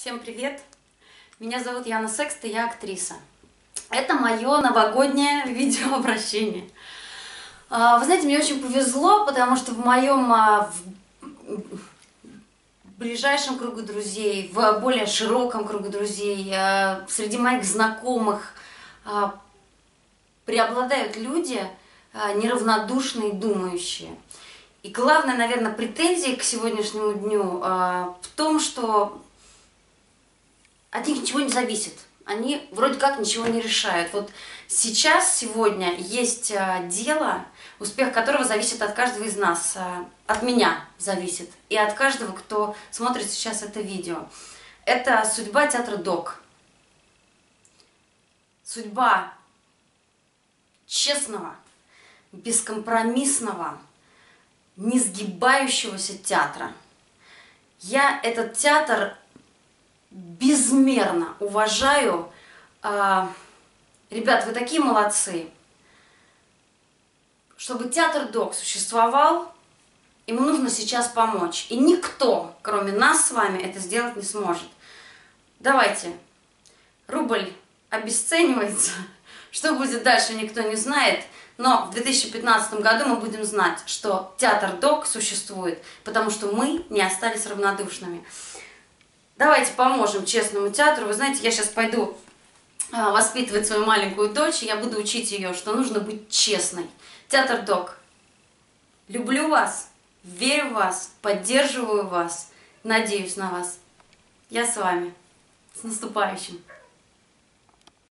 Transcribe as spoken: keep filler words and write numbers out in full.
Всем привет! Меня зовут Яна Секст, и я актриса. Это мое новогоднее видеообращение. Вы знаете, мне очень повезло, потому что в моем в ближайшем кругу друзей, в более широком кругу друзей, среди моих знакомых преобладают люди неравнодушные, думающие. И главная, наверное, претензия к сегодняшнему дню в том, что от них ничего не зависит. Они вроде как ничего не решают. Вот сейчас, сегодня есть дело, успех которого зависит от каждого из нас. От меня зависит. И от каждого, кто смотрит сейчас это видео. Это судьба театра ДОК. Судьба честного, бескомпромиссного, не сгибающегося театра. Я этот театр безмерно уважаю. Ребят, вы такие молодцы. Чтобы театр ДОК существовал, ему нужно сейчас помочь. И никто, кроме нас с вами, это сделать не сможет. Давайте. Рубль обесценивается. Что будет дальше, никто не знает. Но в две тысячи пятнадцатом году мы будем знать, что театр ДОК существует, потому что мы не остались равнодушными. Давайте поможем честному театру. Вы знаете, я сейчас пойду воспитывать свою маленькую дочь, и я буду учить ее, что нужно быть честной. Театр ДОК. Люблю вас, верю в вас, поддерживаю вас, надеюсь на вас. Я с вами. С наступающим!